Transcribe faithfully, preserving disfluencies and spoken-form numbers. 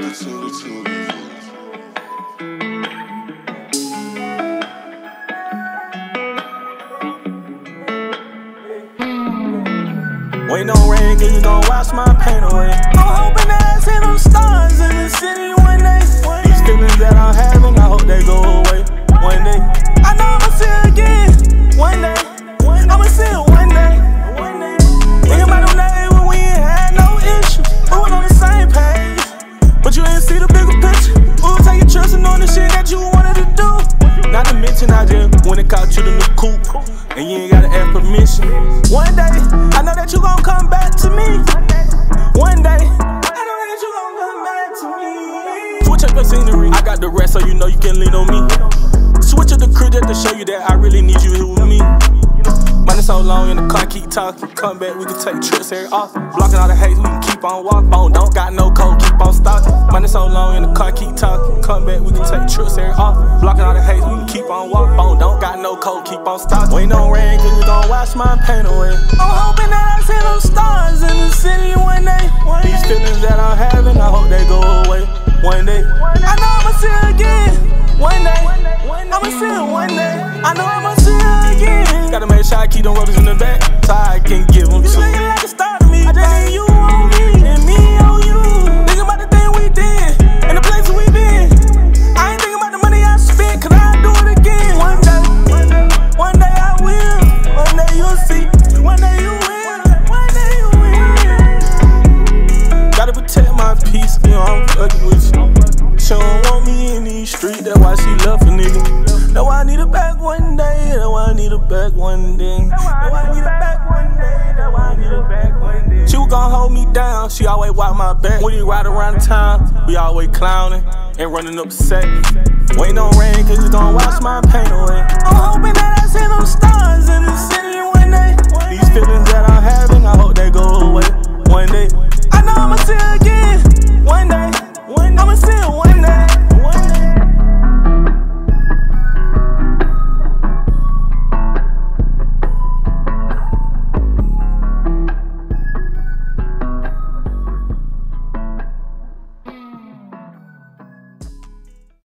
Waiting on rain, cause you gon' wash my pain away. I'm hoping that I see them stars in the city one day. These feelings that I'm having, I hope they go away one day. I know I'ma see it again one day. I'ma see it one day. Think about them days when we ain't had no issues. We was on the same page, but you ain't see the bigger picture. We was taking trips and doing the shit that you wanted to do. Not to mention I just went and caught you the new coupe, and you ain't gotta ask permission. One day, I know that you gon' come back to me. One day, I know that you gon' come back to me. Switch up your scenery, I got the rest so you know you can lean on me. Switch up the crew just to show you that I really need you here with me. Man, it's so long in the car, keep talking. Come back, we can take trips every often. Blocking all the hate, we can keep on walking. Bone don't got no code, keep on stalking. Man, it's so long in the car, keep talking. Come back, we can take trips every often. Blocking all the hate, we can keep on walking. Bone don't got no code, keep on stalking. Waiting on rain, cause we gon' wash my pain away. I'm hoping that I see them stars in the city one day. These feelings that I'm having, I hope they go away one day. I know I'ma see it again one day. I'ma see it one day. I know I'ma see it again. Gotta make sure I keep them rotors in the back so I can give them to you. You looking like a star to me. I just need you on me and me on you. Thinking about the thing we did and the places we been. I ain't thinking about the money I spent, cause I'll do it again. One day, one day I will. One day you'll see. One day you will. One day you will. Gotta protect my peace, you know I'm fucking with you. She don't want me in these streets, that's why she left a nigga. That's why I need her back one day, that's why I need her back one day. That's why I need her back one day, that's why I need her back one day. She was gon' hold me down, she always watch my back. When we ride around the town, we always clowning and running up the set. Waiting on rain, cause it's gon' wash my pain away.